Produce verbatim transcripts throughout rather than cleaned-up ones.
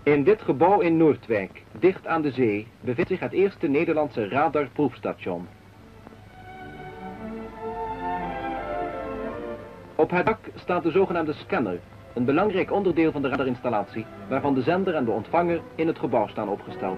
In dit gebouw in Noordwijk, dicht aan de zee, bevindt zich het eerste Nederlandse radarproefstation. Op het dak staat de zogenaamde scanner, een belangrijk onderdeel van de radarinstallatie, waarvan de zender en de ontvanger in het gebouw staan opgesteld.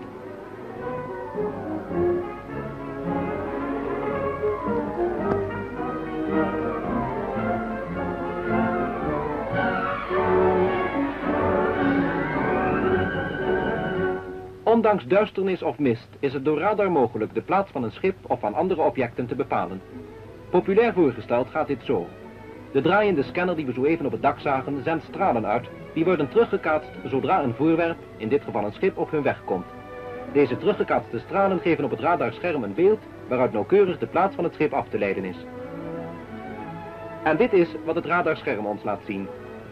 Ondanks duisternis of mist is het door radar mogelijk de plaats van een schip of van andere objecten te bepalen. Populair voorgesteld gaat dit zo. De draaiende scanner die we zo even op het dak zagen zendt stralen uit, die worden teruggekaatst zodra een voorwerp, in dit geval een schip, op hun weg komt. Deze teruggekaatste stralen geven op het radarscherm een beeld waaruit nauwkeurig de plaats van het schip af te leiden is. En dit is wat het radarscherm ons laat zien.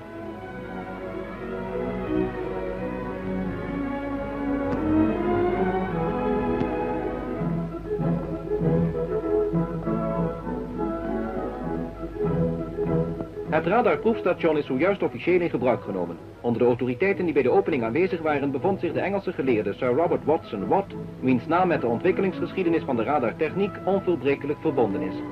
Het radarproefstation is zojuist officieel in gebruik genomen. Onder de autoriteiten die bij de opening aanwezig waren bevond zich de Engelse geleerde Sir Robert Watson Watt, wiens naam met de ontwikkelingsgeschiedenis van de radartechniek onverbrekelijk verbonden is.